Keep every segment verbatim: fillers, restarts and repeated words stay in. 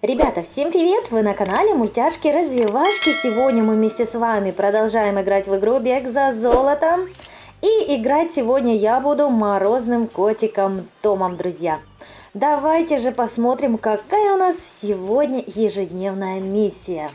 Ребята, всем привет! Вы на канале Мультяшки-развивашки. Сегодня мы вместе с вами продолжаем играть в игру Бег за золотом. И играть сегодня я буду морозным котиком Томом, друзья. Давайте же посмотрим, какая у нас сегодня ежедневная миссия.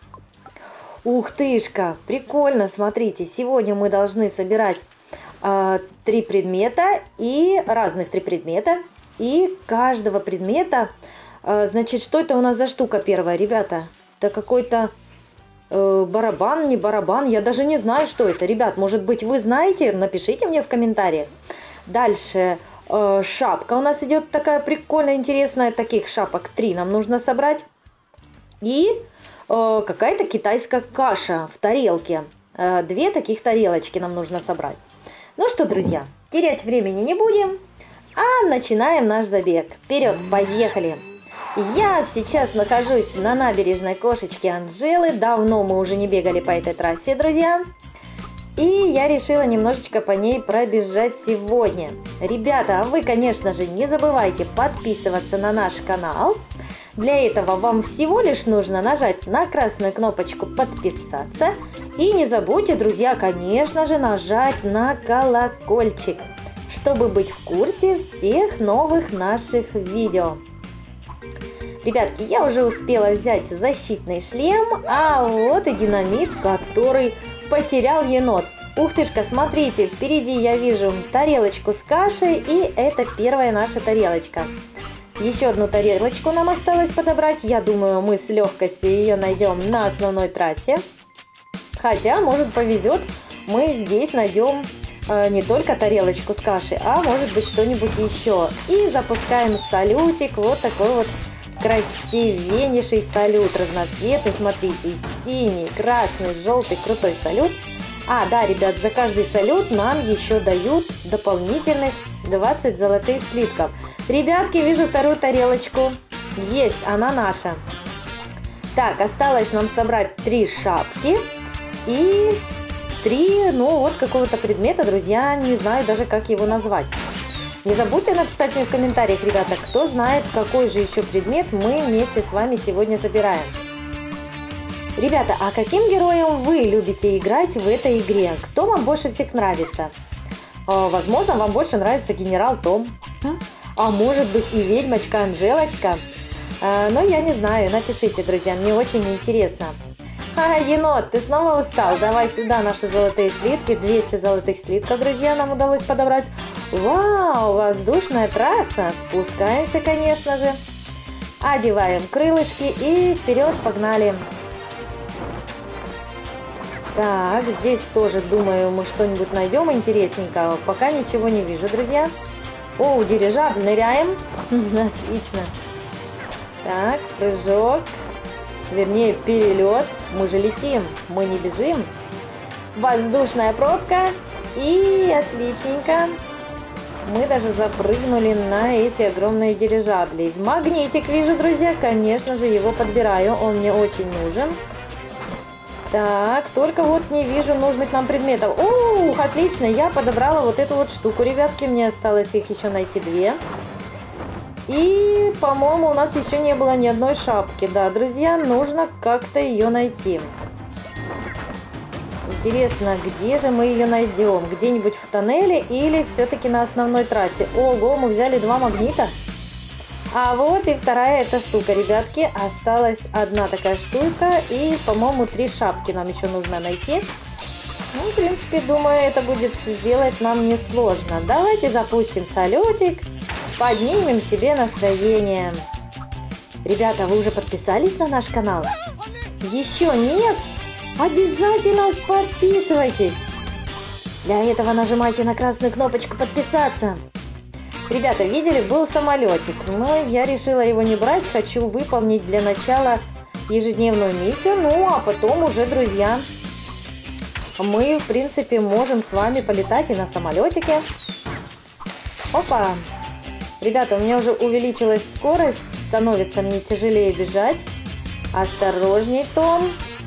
Ух тышка, прикольно, смотрите, сегодня мы должны собирать э, три предмета, и разных три предмета, и каждого предмета... Значит, что это у нас за штука первая, ребята? Это какой-то э, барабан, не барабан. Я даже не знаю, что это. Ребят, может быть, вы знаете? Напишите мне в комментариях. Дальше э, шапка у нас идет такая прикольная, интересная. Таких шапок три нам нужно собрать. И э, какая-то китайская каша в тарелке. Э, две таких тарелочки нам нужно собрать. Ну что, друзья, терять времени не будем. А начинаем наш забег. Вперед, поехали! Я сейчас нахожусь на набережной кошечки Анжелы. Давно мы уже не бегали по этой трассе, друзья. И я решила немножечко по ней пробежать сегодня. Ребята, а вы, конечно же, не забывайте подписываться на наш канал. Для этого вам всего лишь нужно нажать на красную кнопочку «Подписаться». И не забудьте, друзья, конечно же, нажать на колокольчик, чтобы быть в курсе всех новых наших видео. Ребятки, я уже успела взять защитный шлем, а вот и динамит, который потерял енот. Ух тышка, смотрите, впереди я вижу тарелочку с кашей, и это первая наша тарелочка. Еще одну тарелочку нам осталось подобрать. Я думаю, мы с легкостью ее найдем на основной трассе. Хотя, может, повезет, мы здесь найдем э, не только тарелочку с кашей, а может быть что-нибудь еще. И запускаем салютик, вот такой вот красивейший салют, разноцветный, смотрите, синий, красный, желтый, крутой салют. А, да, ребят, за каждый салют нам еще дают дополнительных двадцать золотых слитков. Ребятки, вижу вторую тарелочку. Есть, она наша. Так, осталось нам собрать три шапки и три, ну вот, какого-то предмета, друзья, не знаю даже, как его назвать. Не забудьте написать мне в комментариях, ребята, кто знает, какой же еще предмет мы вместе с вами сегодня собираем. Ребята, а каким героем вы любите играть в этой игре? Кто вам больше всех нравится? Возможно, вам больше нравится генерал Том. А может быть и ведьмочка Анжелочка. Но я не знаю, напишите, друзья, мне очень интересно. Ха, енот, ты снова устал? Давай сюда наши золотые слитки. двести золотых слитков, друзья, нам удалось подобрать. Вау, воздушная трасса. Спускаемся, конечно же. Одеваем крылышки и вперед погнали. Так, здесь тоже, думаю, мы что-нибудь найдем интересненького. Пока ничего не вижу, друзья. О, дирижабль, ныряем. Отлично. Так, прыжок. Вернее, перелет. Мы же летим, мы не бежим. Воздушная пробка. И отличненько. Мы даже запрыгнули на эти огромные дирижабли. Магнитик вижу, друзья. Конечно же, его подбираю. Он мне очень нужен. Так, только вот не вижу нужных нам предметов. Ух, отлично. Я подобрала вот эту вот штуку, ребятки. Мне осталось их еще найти две. И, по-моему, у нас еще не было ни одной шапки. Да, друзья, нужно как-то ее найти. Интересно, где же мы ее найдем? Где-нибудь в тоннеле или все-таки на основной трассе? Ого, мы взяли два магнита. А вот и вторая эта штука, ребятки. Осталась одна такая штука. И, по-моему, три шапки нам еще нужно найти. Ну, в принципе, думаю, это будет сделать нам несложно. Давайте запустим салютик. Поднимем себе настроение. Ребята, вы уже подписались на наш канал? Еще нет? Обязательно подписывайтесь. Для этого нажимайте на красную кнопочку «Подписаться». Ребята, видели, был самолетик, но я решила его не брать. Хочу выполнить для начала ежедневную миссию. Ну, а потом уже, друзья, мы, в принципе, можем с вами полетать и на самолетике. Опа! Ребята, у меня уже увеличилась скорость. Становится мне тяжелее бежать. Осторожней, Том.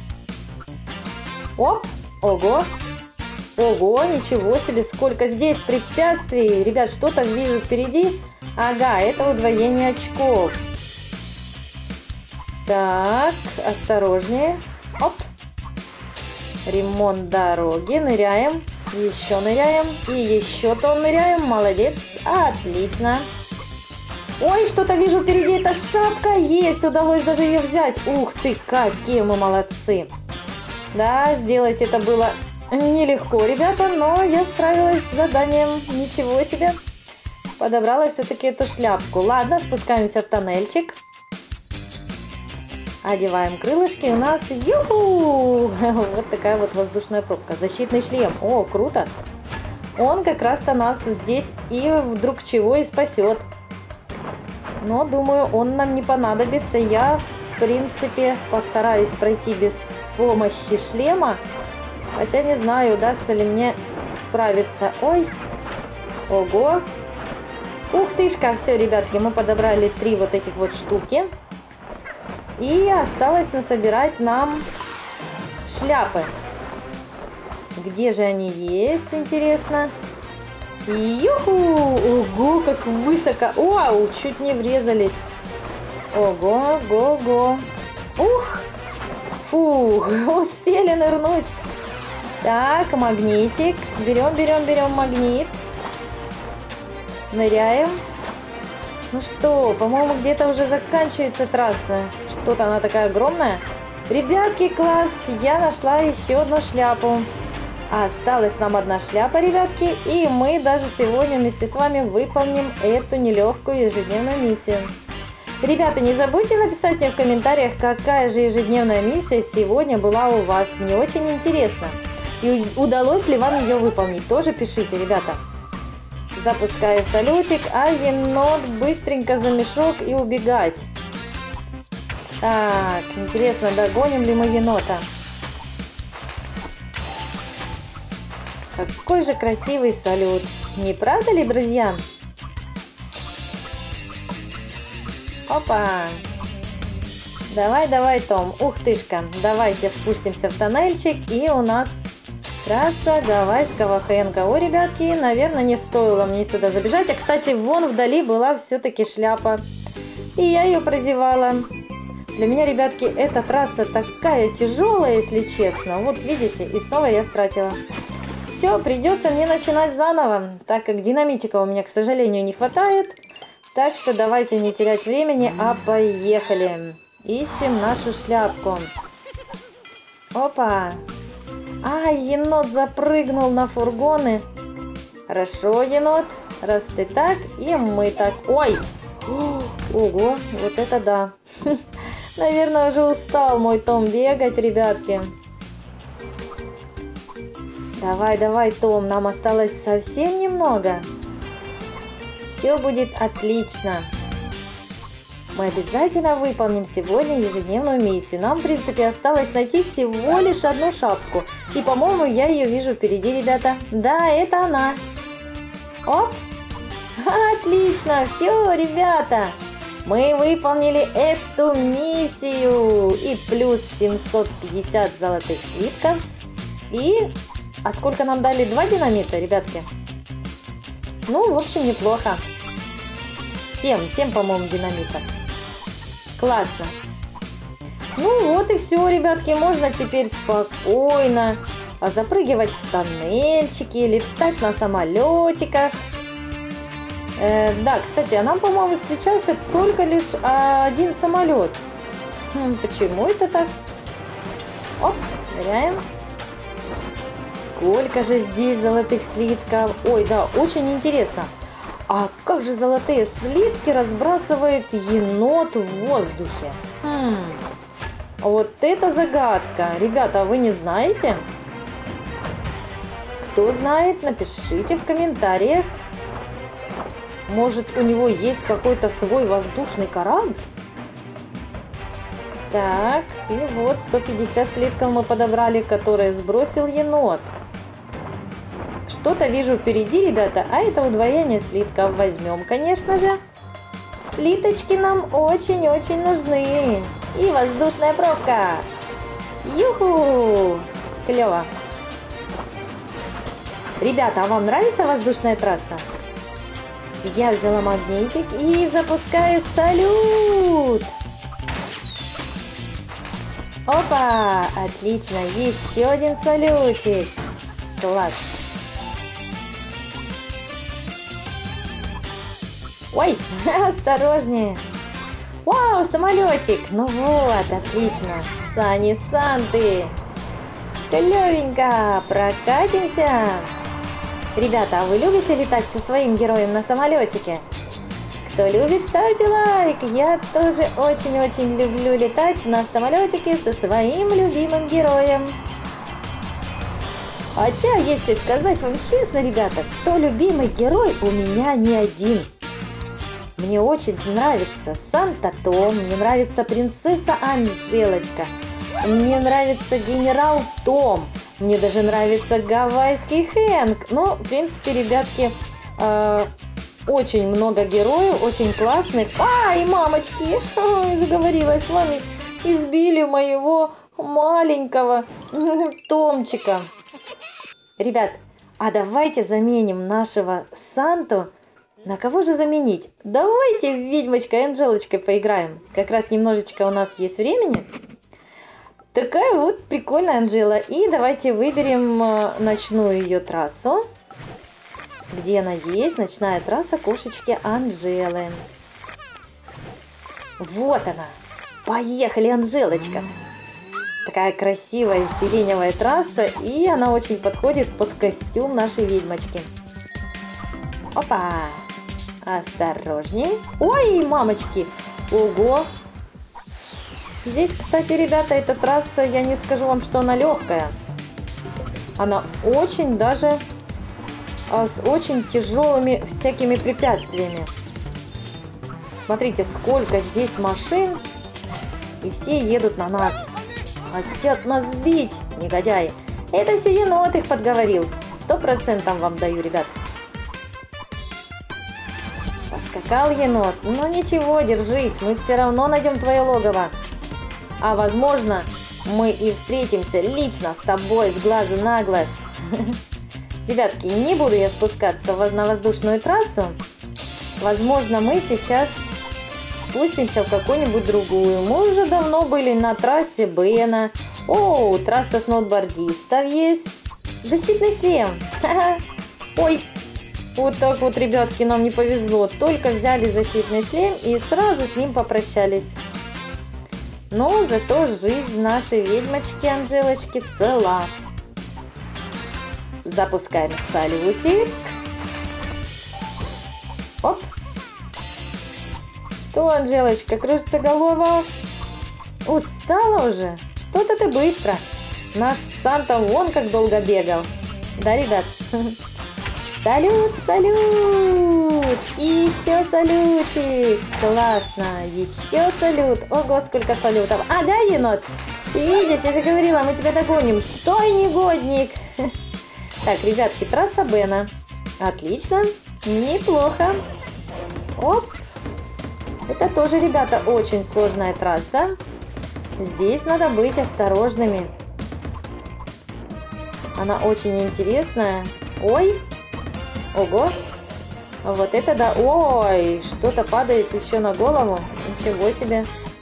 Оп! Ого! Ого, ничего себе, сколько здесь препятствий. Ребят, что-то вижу впереди. Ага, это удвоение очков. Так, осторожнее. Оп. Ремонт дороги. Ныряем. Еще ныряем. И еще то ныряем. Молодец. Отлично. Ой, что-то вижу впереди. Это шапка. Есть. Удалось даже ее взять. Ух ты, какие мы молодцы. Да, сделать это было нелегко, ребята. Но я справилась с заданием. Ничего себе. Подобрала все-таки эту шляпку. Ладно, спускаемся в тоннельчик. Одеваем крылышки. У нас ю-ху! Вот такая вот воздушная пробка. Защитный шлем. О, круто. Он как раз-то нас здесь и вдруг чего и спасет. Но, думаю, он нам не понадобится. Я, в принципе, постараюсь пройти без помощи шлема. Хотя не знаю, удастся ли мне справиться. Ой. Ого. Ух тышка. Все, ребятки, мы подобрали три вот этих вот штуки. И осталось насобирать нам шляпы. Где же они есть, интересно? Юху! Ого, как высоко! Вау, чуть не врезались. Ого, го, го. Ух! Фух, успели нырнуть. Так, магнитик. Берем, берем, берем магнит. Ныряем. Ну что, по-моему, где-то уже заканчивается трасса. Что-то она такая огромная. Ребятки, класс! Я нашла еще одну шляпу. Осталась нам одна шляпа, ребятки. И мы даже сегодня вместе с вами выполним эту нелегкую ежедневную миссию. Ребята, не забудьте написать мне в комментариях, какая же ежедневная миссия сегодня была у вас. Мне очень интересно. И удалось ли вам ее выполнить? Тоже пишите, ребята. Запускаю салютик, а енот быстренько за мешок и убегать. Так, интересно, догоним ли мы енота? Какой же красивый салют. Не правда ли, друзья? Опа. Давай, давай, Том. Ух тышка. Давайте спустимся в тоннельчик. И у нас трасса Гавайского Хэнка. О, ребятки, наверное, не стоило мне сюда забежать. А, кстати, вон вдали была все-таки шляпа. И я ее прозевала. Для меня, ребятки, эта трасса такая тяжелая, если честно. Вот видите, и снова я стратила. Все, придется мне начинать заново, так как динамитика у меня, к сожалению, не хватает. Так что давайте не терять времени, а поехали. Ищем нашу шляпку. Опа. А, енот запрыгнул на фургоны. Хорошо, енот. Раз ты так, и мы так. Ой. Ого, вот это да. Наверное, уже устал мой Том бегать, ребятки. Давай, давай, Том, нам осталось совсем немного. Все будет отлично. Мы обязательно выполним сегодня ежедневную миссию. Нам, в принципе, осталось найти всего лишь одну шапку. И, по-моему, я ее вижу впереди, ребята. Да, это она. Оп. Отлично. Все, ребята. Мы выполнили эту миссию. И плюс семьсот пятьдесят золотых слитков. И... А сколько нам дали? Два динамита, ребятки? Ну, в общем, неплохо. Семь, семь, по-моему, динамитов. Классно. Ну вот и все, ребятки. Можно теперь спокойно запрыгивать в тоннельчики, летать на самолетиках. Э, да, кстати, а нам, по-моему, встречался только лишь один самолет. Хм, почему это так? Оп, ныряем. Сколько же здесь золотых слитков? Ой, да, очень интересно. А как же золотые слитки разбрасывает енот в воздухе? Хм. Вот это загадка. Ребята, вы не знаете? Кто знает, напишите в комментариях. Может, у него есть какой-то свой воздушный корабль? Так, и вот сто пятьдесят слитков мы подобрали, которые сбросил енот. Что-то вижу впереди, ребята, а это удвоение слитков. Возьмем, конечно же. Слиточки нам очень-очень нужны. И воздушная пробка. Юху! Клево. Ребята, а вам нравится воздушная трасса? Я взяла магнитик и запускаю салют. Опа! Отлично! Еще один салютик! Класс! Ой, осторожнее! Вау, самолетик! Ну вот, отлично! Сани Санты! Клевенько! Прокатимся! Ребята, а вы любите летать со своим героем на самолетике? Кто любит, ставьте лайк! Я тоже очень-очень люблю летать на самолетике со своим любимым героем. Хотя, если сказать вам честно, ребята, то любимый герой у меня не один. Мне очень нравится Санта Том, мне нравится принцесса Анжелочка, мне нравится генерал Том, мне даже нравится гавайский Хэнк. Ну, в принципе, ребятки, э, очень много героев, очень классных. Ай, мамочки, ой, заговорилась с вами, избили моего маленького Томчика. Ребят, а давайте заменим нашего Санту. На кого же заменить? Давайте ведьмочкой Анжелочкой поиграем. Как раз немножечко у нас есть времени. Такая вот прикольная Анжела. И давайте выберем ночную ее трассу. Где она есть? Ночная трасса кошечки Анжелы. Вот она. Поехали, Анжелочка. Такая красивая сиреневая трасса. И она очень подходит под костюм нашей ведьмочки. Опа! Осторожней. Ой, мамочки! Ого! Здесь, кстати, ребята, эта трасса, я не скажу вам, что она легкая. Она очень даже а, с очень тяжелыми всякими препятствиями. Смотрите, сколько здесь машин. И все едут на нас. Хотят нас сбить, негодяи. Это все енот их подговорил. Сто процентов вам даю, ребят. Поскакал енот. Ну ничего, держись, мы все равно найдем твое логово. А возможно, мы и встретимся лично с тобой с глазу на глаз. Ребятки, не буду я спускаться на воздушную трассу. Возможно, мы сейчас спустимся в какую-нибудь другую. Мы уже давно были на трассе Бена. О, трасса сноубордистов есть. Защитный шлем. Ой. Вот так вот, ребятки, нам не повезло. Только взяли защитный шлем и сразу с ним попрощались. Но зато жизнь нашей ведьмочки Анжелочки цела. Запускаем салютик. Оп. Что, Анжелочка, кружится голова? Устала уже? Что-то ты быстро. Наш Санта вон как долго бегал. Да, ребят? Салют, салют! И еще салютик! Классно! Еще салют! Ого, сколько салютов! А, да, енот? Ты видишь, я же говорила, мы тебя догоним! Стой, негодник! Так, ребятки, трасса Бена. Отлично! Неплохо! Оп! Это тоже, ребята, очень сложная трасса. Здесь надо быть осторожными. Она очень интересная. Ой! Ого! Вот это да! Ой! Что-то падает еще на голову. Ничего себе!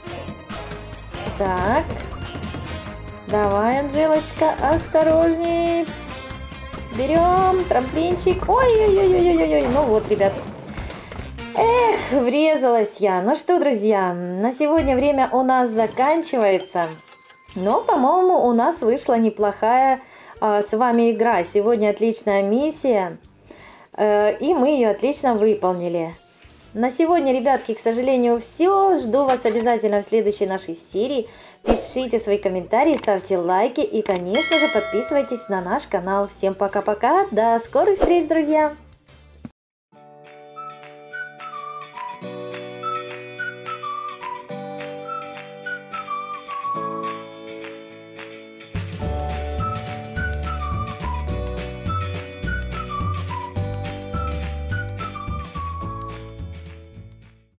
Так. Давай, Анжелочка, осторожней. Берем трамплинчик. Ой-ой-ой-ой-ой-ой. Ну вот, ребят. Эх, врезалась я. Ну что, друзья, на сегодня время у нас заканчивается. Но, по-моему, у нас вышла неплохая а, с вами игра. Сегодня отличная миссия. И мы ее отлично выполнили. На сегодня, ребятки, к сожалению, все. Жду вас обязательно в следующей нашей серии. Пишите свои комментарии, ставьте лайки и, конечно же, подписывайтесь на наш канал. Всем пока-пока. До скорых встреч, друзья!